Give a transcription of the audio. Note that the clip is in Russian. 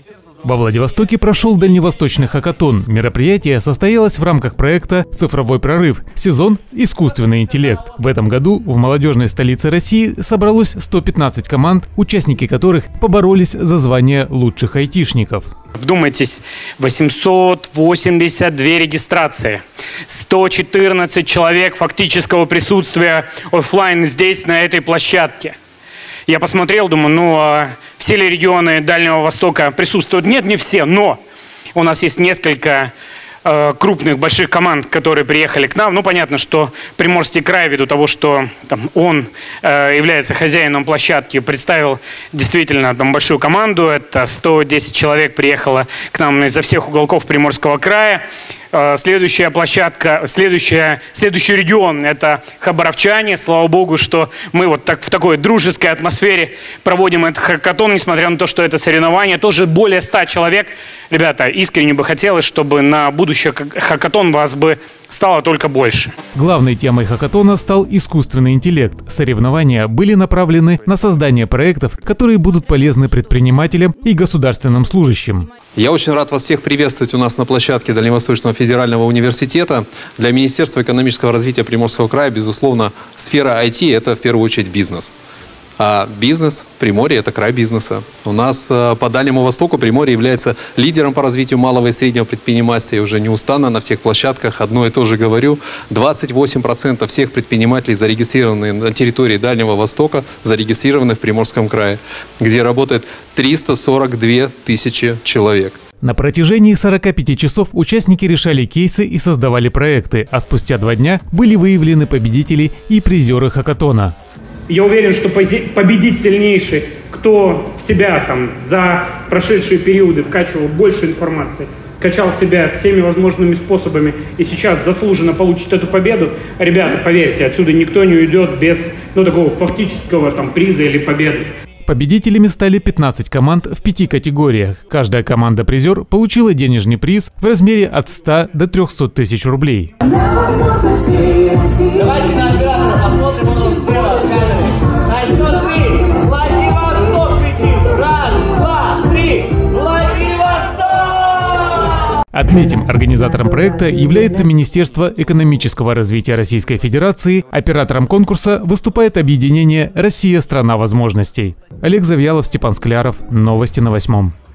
Во Владивостоке прошел дальневосточный хакатон. Мероприятие состоялось в рамках проекта «Цифровой прорыв. Сезон. Искусственный интеллект». В этом году в молодежной столице России собралось 115 команд, участники которых поборолись за звание лучших айтишников. Вдумайтесь, 882 регистрации, 114 человек фактического присутствия офлайн здесь, на этой площадке. Я посмотрел, думаю, все ли регионы Дальнего Востока присутствуют? Нет, не все, но у нас есть несколько крупных, больших команд, которые приехали к нам. Ну, понятно, что Приморский край, ввиду того, что там, он является хозяином площадки, представил действительно там большую команду. Это 110 человек приехало к нам изо всех уголков Приморского края. Следующая площадка, следующий регион – это хабаровчане. Слава богу, что мы вот так в такой дружеской атмосфере проводим этот хакатон, несмотря на то, что это соревнование. Тоже более 100 человек. Ребята, искренне бы хотелось, чтобы на будущий хакатон вас бы стало только больше. Главной темой хакатона стал искусственный интеллект. Соревнования были направлены на создание проектов, которые будут полезны предпринимателям и государственным служащим. Я очень рад вас всех приветствовать у нас на площадке Дальневосточного федерального университета. Для Министерства экономического развития Приморского края, безусловно, сфера IT – это в первую очередь бизнес. А бизнес, Приморье – это край бизнеса. У нас по Дальнему Востоку Приморье является лидером по развитию малого и среднего предпринимательства. Я уже неустанно на всех площадках одно и то же говорю. 28% всех предпринимателей, зарегистрированные на территории Дальнего Востока, зарегистрированы в Приморском крае, где работает 342 тысячи человек. На протяжении 45 часов участники решали кейсы и создавали проекты, а спустя 2 дня были выявлены победители и призеры хакатона. Я уверен, что победить сильнейший, кто в себя там за прошедшие периоды вкачивал больше информации, качал себя всеми возможными способами и сейчас заслуженно получит эту победу, ребята, поверьте, отсюда никто не уйдет без такого фактического приза или победы. Победителями стали 15 команд в 5 категориях. Каждая команда-призер получила денежный приз в размере от 100 до 300 тысяч рублей. Давайте на оператора посмотрим, он нам справа рассказывает. На счет 3. Владивосток кричит. Раз, два, три. Владивосток! Отметим, организатором проекта является Министерство экономического развития Российской Федерации. Оператором конкурса выступает объединение «Россия – страна возможностей». Олег Завьялов, Степан Скляров. Новости на 8.